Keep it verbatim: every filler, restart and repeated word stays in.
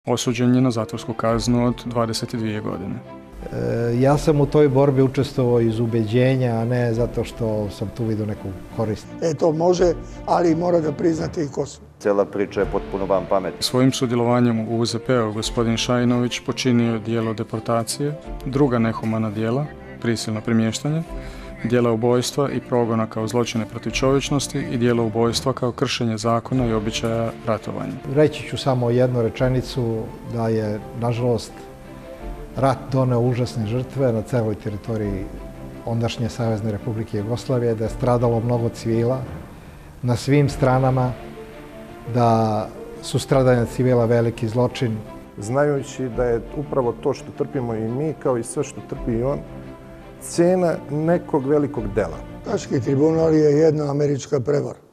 Osuđen je na zatvorsku kaznu od dvadeset dvije godine. E, ja sam u toj borbi učestvovao iz ubeđenja, a ne zato što sam tu vidio neku korist. E, to može, ali mora da priznate i Kosovo. Cijela priča je potpuno van pameti. Svojim sudjelovanjem u U Z P-u gospodin Šajinović počinio djelo deportacije, druga nehumana djela, prisilno premještanje, djela ubojstva i progona kao zločine protiv čovječnosti i djela ubojstva kao kršenje zakona i običaja ratovanja. Reći ću samo jednu rečenicu da je, nažalost, rat doneo užasne žrtve na celoj teritoriji ondašnje Savezne Republike Jugoslavije, da je stradalo mnogo civila na svim stranama, da su stradanja civila veliki zločin. Znajući da je upravo to što trpimo i mi, kao i sve što trpi i on, cena nekog velikog dela. Haški tribunal je jedna američka prevara.